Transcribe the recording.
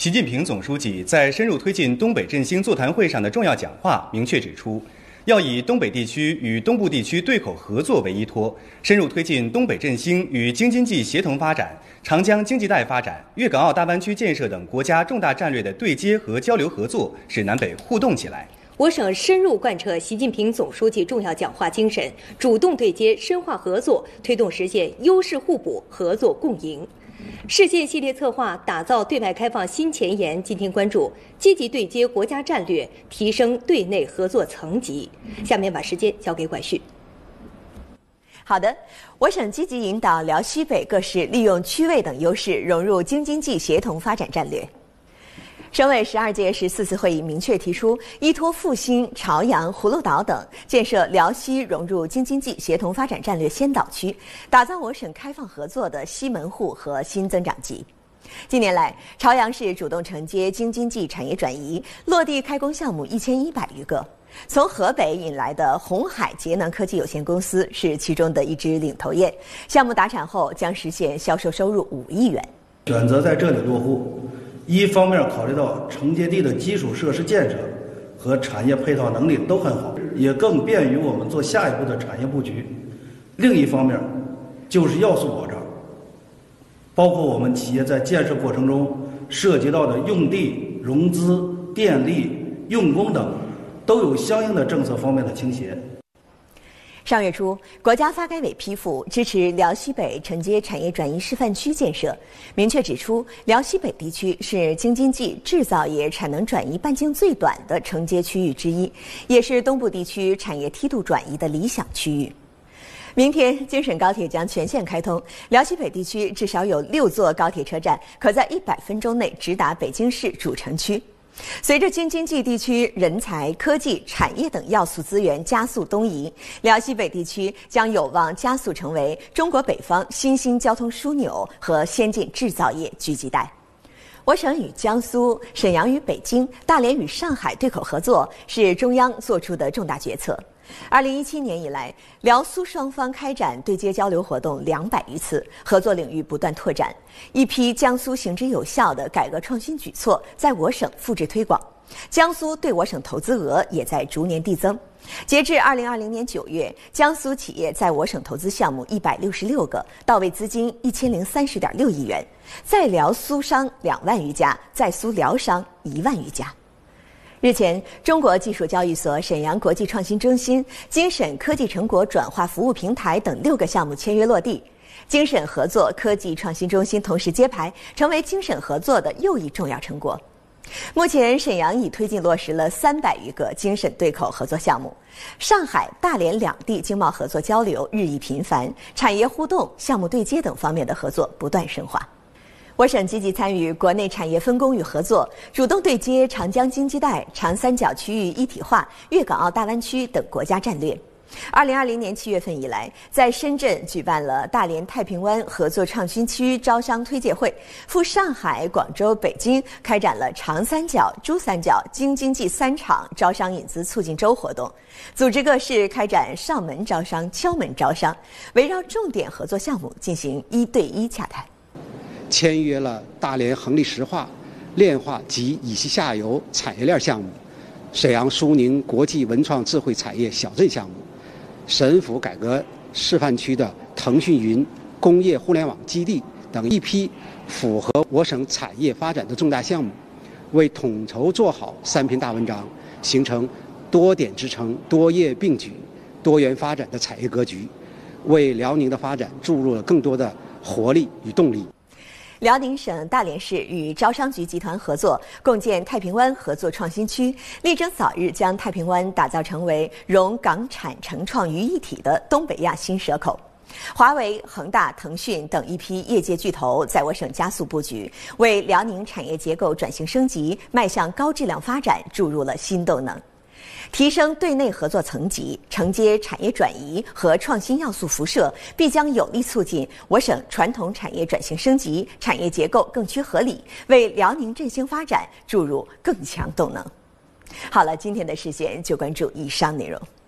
习近平总书记在深入推进东北振兴座谈会上的重要讲话明确指出，要以东北地区与东部地区对口合作为依托，深入推进东北振兴与京津冀协同发展、长江经济带发展、粤港澳大湾区建设等国家重大战略的对接和交流合作，使南北互动起来。 我省深入贯彻习近平总书记重要讲话精神，主动对接、深化合作，推动实现优势互补、合作共赢。实践系列策划打造对外开放新前沿，今天关注积极对接国家战略，提升对内合作层级。下面把时间交给管旭。 好的，我省积极引导辽西北各市利用区位等优势融入京津冀协同发展战略。省委12届14次会议明确提出，依托阜新、朝阳、葫芦岛等，建设辽西融入京津冀协同发展战略先导区，打造我省开放合作的西门户和新增长极。近年来，朝阳市主动承接京津冀产业转移，落地开工项目1100余个。从河北引来的红海节能科技有限公司是其中的一支领头雁，项目达产后将实现销售收入5亿元。 选择在这里落户，一方面考虑到承接地的基础设施建设和产业配套能力都很好，也更便于我们做下一步的产业布局；另一方面，就是要素保障，包括我们企业在建设过程中涉及到的用地、融资、电力、用工等，都有相应的政策方面的倾斜。 上月初，国家发改委批复支持辽西北承接产业转移示范区建设，明确指出，辽西北地区是京津冀制造业产能转移半径最短的承接区域之一，也是东部地区产业梯度转移的理想区域。明天，京沈高铁将全线开通，辽西北地区至少有6座高铁车站，可在100分钟内直达北京市主城区。随着京津冀地区人才、科技、产业等要素资源加速东移，辽西北地区将有望加速成为中国北方新兴交通枢纽和先进制造业聚集带。我省与江苏、沈阳与北京、大连与上海对口合作是中央作出的重大决策。2017年以来，辽苏双方开展对接交流活动200余次，合作领域不断拓展。一批江苏行之有效的改革创新举措在我省复制推广，江苏对我省投资额也在逐年递增。截至2020年9月，江苏企业在我省投资项目166个，到位资金1030.6亿元，在辽苏商2万余家，在苏辽商1万余家。日前，中国技术交易所沈阳国际创新中心、京沈科技成果转化服务平台等6个项目签约落地，京沈合作科技创新中心同时揭牌，成为京沈合作的又一重要成果。目前，沈阳已推进落实了300余个京沈对口合作项目，上海、大连2地经贸合作交流日益频繁，产业互动、项目对接等方面的合作不断深化。我省积极参与国内产业分工与合作，主动对接长江经济带、长三角区域一体化、粤港澳大湾区等国家战略。2020年7月份以来，在深圳举办了大连太平湾合作创新区招商推介会，赴上海、广州、北京开展了长三角、珠三角、京津冀3场招商引资促进周活动，组织各市开展上门招商、敲门招商，围绕重点合作项目进行1对1洽谈。 签约了大连恒力石化炼化及乙烯下游产业链项目，沈阳苏宁国际文创智慧产业小镇项目，沈府改革示范区的腾讯云工业互联网基地等一批符合我省产业发展的重大项目，为统筹做好3篇大文章，形成多点支撑、多业并举、多元发展的产业格局，为辽宁的发展注入了更多的活力与动力。 辽宁省大连市与招商局集团合作，共建太平湾合作创新区，力争早日将太平湾打造成为融港产城创于一体的东北亚新蛇口。华为、恒大、腾讯等一批业界巨头在我省加速布局，为辽宁产业结构转型升级、迈向高质量发展注入了新动能。提升对内合作层级，承接产业转移和创新要素辐射，必将有力促进我省传统产业转型升级、产业结构更趋合理，为辽宁振兴发展注入更强动能。好了，今天的视线就关注以上内容。